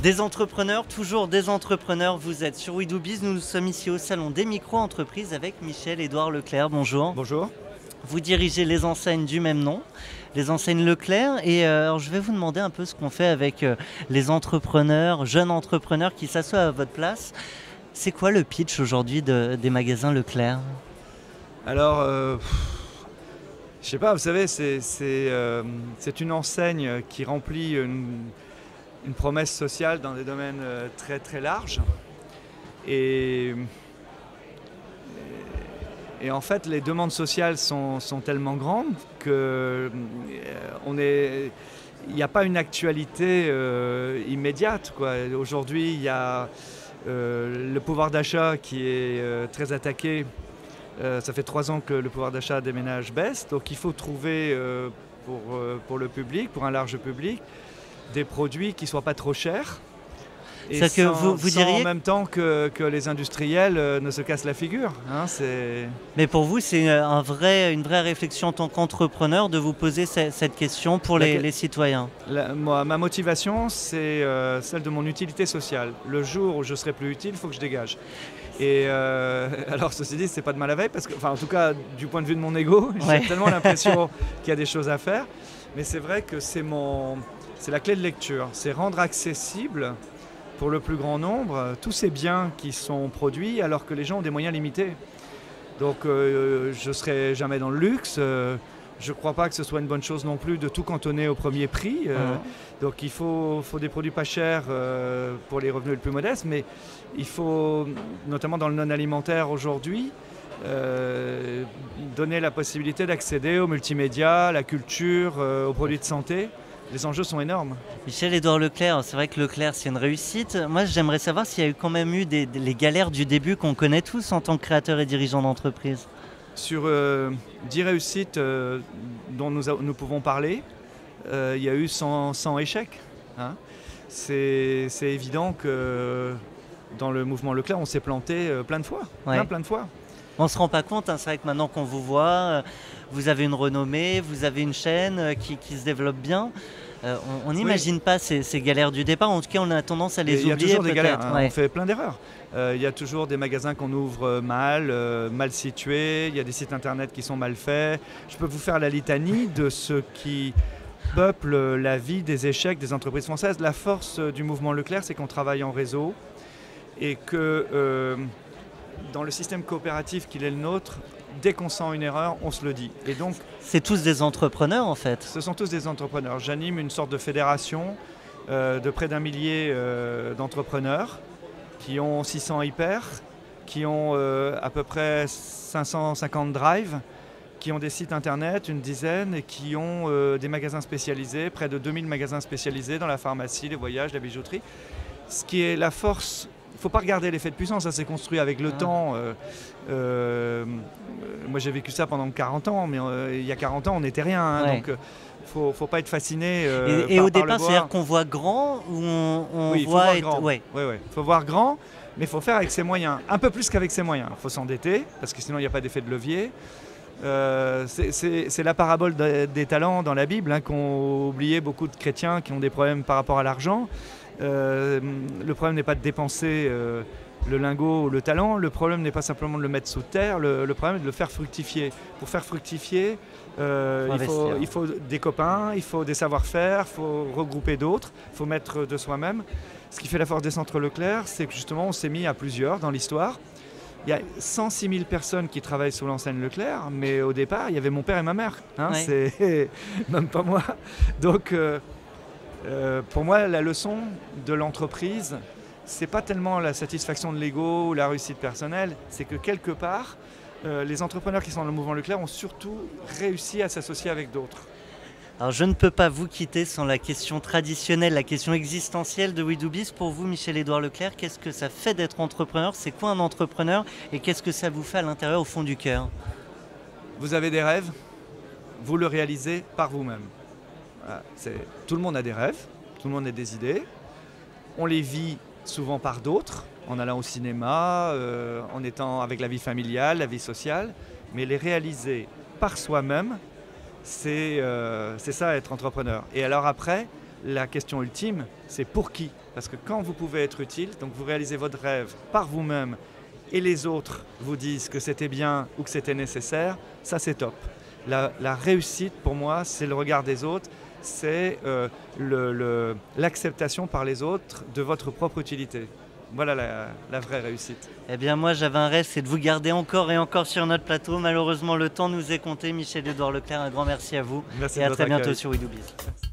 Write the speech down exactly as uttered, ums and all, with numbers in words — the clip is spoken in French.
Des entrepreneurs, toujours des entrepreneurs, vous êtes sur We Do Biz, nous sommes ici au salon des micro-entreprises avec Michel-Édouard Leclerc, bonjour. Bonjour. Vous dirigez les enseignes du même nom, les enseignes Leclerc, et euh, alors je vais vous demander un peu ce qu'on fait avec euh, les entrepreneurs, jeunes entrepreneurs qui s'assoient à votre place. C'est quoi le pitch aujourd'hui de, des magasins Leclerc? Alors, euh, je sais pas, vous savez, c'est c'est, euh, c'est une enseigne qui remplit une, une promesse sociale dans des domaines euh, très très larges. Et, et en fait, les demandes sociales sont, sont tellement grandes que euh, on est, il n'y a pas une actualité euh, immédiate, quoi. Aujourd'hui, il y a euh, le pouvoir d'achat qui est euh, très attaqué. Euh, ça fait trois ans que le pouvoir d'achat des ménages baisse, donc il faut trouver euh, pour, euh, pour le public, pour un large public, des produits qui ne soient pas trop chers. Et sans, que vous, vous sans diriez... en même temps que, que les industriels euh, ne se cassent la figure. Hein, c'est... Mais pour vous, c'est un vrai, une vraie réflexion en tant qu'entrepreneur de vous poser cette, cette question pour les, La... les citoyens. La, moi, ma motivation, c'est euh, celle de mon utilité sociale. Le jour où je serai plus utile, il faut que je dégage. Et euh, alors, ceci dit, c'est pas de mal à veille, parce que, enfin, en tout cas, du point de vue de mon ego, j'ai ouais. tellement l'impression qu'il y a des choses à faire. Mais c'est vrai que c'est mon, c'est la clé de lecture, c'est rendre accessible pour le plus grand nombre tous ces biens qui sont produits, alors que les gens ont des moyens limités. Donc, euh, je serai jamais dans le luxe. Euh, Je ne crois pas que ce soit une bonne chose non plus de tout cantonner au premier prix. Euh, mmh. Donc il faut, faut des produits pas chers euh, pour les revenus les plus modestes, mais il faut, notamment dans le non-alimentaire aujourd'hui, euh, donner la possibilité d'accéder aux multimédias, à la culture, euh, aux produits de santé. Les enjeux sont énormes. Michel-Édouard Leclerc, c'est vrai que Leclerc c'est une réussite. Moi j'aimerais savoir s'il y a eu quand même eu des, des, les galères du début qu'on connaît tous en tant que créateur et dirigeant d'entreprise. Sur euh, dix réussites euh, dont nous, a, nous pouvons parler, euh, il y a eu cent, cent échecs. Hein. C'est, c'est évident que dans le mouvement Leclerc, on s'est planté euh, plein de fois. Ouais. Plein, plein de fois. On ne se rend pas compte, hein, c'est vrai que maintenant qu'on vous voit, vous avez une renommée, vous avez une chaîne qui, qui se développe bien. Euh, on n'imagine oui. pas ces, ces galères du départ, en tout cas on a tendance à les oublier. Il y a toujours des galères, hein, ouais. On fait plein d'erreurs. Euh, il y a toujours des magasins qu'on ouvre mal, euh, mal situés, il y a des sites internet qui sont mal faits. Je peux vous faire la litanie de ce qui peuple la vie des échecs des entreprises françaises. La force du mouvement Leclerc, c'est qu'on travaille en réseau et que euh, dans le système coopératif qu'il est le nôtre, dès qu'on sent une erreur, on se le dit. Et donc, c'est tous des entrepreneurs en fait. Ce sont tous des entrepreneurs. J'anime une sorte de fédération euh, de près d'un millier euh, d'entrepreneurs qui ont six cents hyper, qui ont euh, à peu près cinq cent cinquante drives, qui ont des sites internet, une dizaine, et qui ont euh, des magasins spécialisés, près de deux mille magasins spécialisés dans la pharmacie, les voyages, la bijouterie. Ce qui est la force. Il ne faut pas regarder l'effet de puissance, ça s'est construit avec le ah. temps. Euh, euh, moi j'ai vécu ça pendant quarante ans, mais euh, il y a quarante ans on n'était rien. Hein, ouais. Donc il euh, ne faut pas être fasciné euh, Et, et par, au par départ, c'est-à-dire qu'on voit grand ou on, on oui, voit... Il faut voir grand. Ouais. Ouais, ouais. faut voir grand, mais il faut faire avec ses moyens. Un peu plus qu'avec ses moyens. Il faut s'endetter, parce que sinon il n'y a pas d'effet de levier. Euh, c'est, c'est, c'est la parabole de, des talents dans la Bible, hein, qu'ont oublié beaucoup de chrétiens qui ont des problèmes par rapport à l'argent. Euh, le problème n'est pas de dépenser euh, le lingot ou le talent, le problème n'est pas simplement de le mettre sous terre, le, le problème est de le faire fructifier. Pour faire fructifier, euh, il, faut, il faut des copains, il faut des savoir-faire, il faut regrouper d'autres, il faut mettre de soi-même. Ce qui fait la force des centres Leclerc, c'est que justement on s'est mis à plusieurs dans l'histoire. Il y a cent six mille personnes qui travaillent sous l'enseigne Leclerc, mais au départ, il y avait mon père et ma mère. Hein, ouais. C'est même pas moi. Donc, euh, euh, pour moi, la leçon de l'entreprise, c'est pas tellement la satisfaction de l'ego ou la réussite personnelle, c'est que quelque part, euh, les entrepreneurs qui sont dans le mouvement Leclerc ont surtout réussi à s'associer avec d'autres. Alors je ne peux pas vous quitter sans la question traditionnelle, la question existentielle de We Do Biz. Pour vous, Michel-Édouard Leclerc, qu'est-ce que ça fait d'être entrepreneur? C'est quoi un entrepreneur? Et qu'est-ce que ça vous fait à l'intérieur, au fond du cœur? Vous avez des rêves, vous le réalisez par vous-même. Voilà, c'est, tout le monde a des rêves, tout le monde a des idées. On les vit souvent par d'autres, en allant au cinéma, euh, en étant avec la vie familiale, la vie sociale. Mais les réaliser par soi-même, c'est, euh, c'est ça être entrepreneur. Et alors après, la question ultime, c'est pour qui? Parce que quand vous pouvez être utile, donc vous réalisez votre rêve par vous-même et les autres vous disent que c'était bien ou que c'était nécessaire, ça c'est top. La, la réussite pour moi, c'est le regard des autres, c'est euh, l'acceptation par les autres de votre propre utilité. Voilà la, la vraie réussite. Eh bien moi j'avais un rêve, c'est de vous garder encore et encore sur notre plateau. Malheureusement le temps nous est compté. Michel-Édouard Leclerc, un grand merci à vous. Merci et à de très votre bientôt accueil. sur We Do Biz.